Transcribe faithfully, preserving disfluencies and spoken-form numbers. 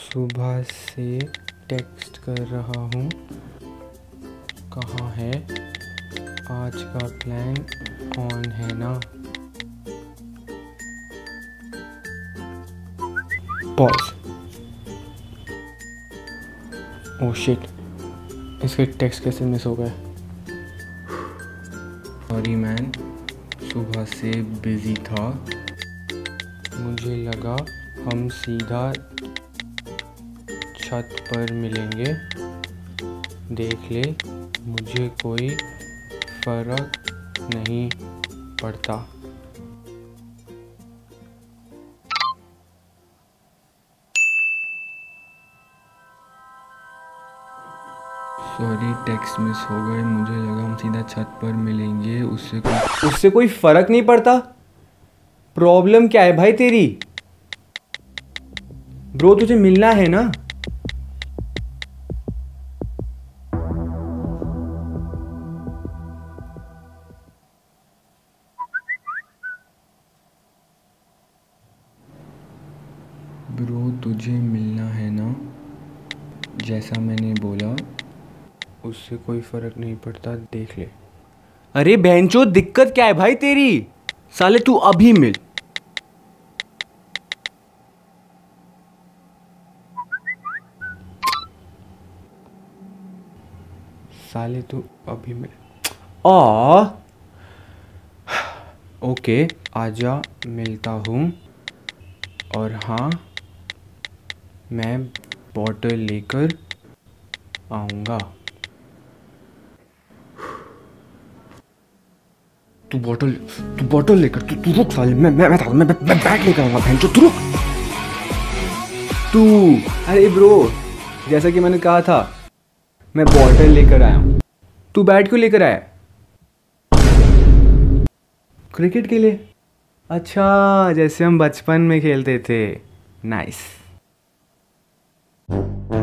सुबह से टेक्स्ट कर रहा हूँ, कहाँ है, आज का प्लान ऑन है ना। पॉज। ओह शिट, इसके टेक्स्ट कैसे मिस हो गए। सॉरी मैन, सुबह से बिजी था, मुझे लगा हम सीधा छत पर मिलेंगे। देख ले, मुझे कोई फर्क नहीं पड़ता। सॉरी, टेक्स्ट मिस हो गए, मुझे लगा हम सीधा छत पर मिलेंगे। उससे कोई उससे कोई फर्क नहीं पड़ता। प्रॉब्लम क्या है भाई तेरी? ब्रो तुझे मिलना है ना। ब्रो तुझे मिलना है ना, जैसा मैंने बोला, उससे कोई फर्क नहीं पड़ता, देख ले। अरे बहनचोद, दिक्कत क्या है भाई तेरी? साले तू अभी मिल। साले तू अभी मिल। आ ओके, आजा, मिलता हूँ। और हाँ, मैं बॉटल लेकर आऊँगा। तू बॉटल तू बॉटल लेकर तू तू रुक साले, मैं मैं मैं मैं, मैं, मैं बैग लेकर आऊँगा। बहन, तू रुक। तू अरे ब्रो, जैसा कि मैंने कहा था, मैं बॉटल लेकर आया हूँ। तू बैट क्यों लेकर आया? क्रिकेट के लिए? अच्छा, जैसे हम बचपन में खेलते थे। नाइस।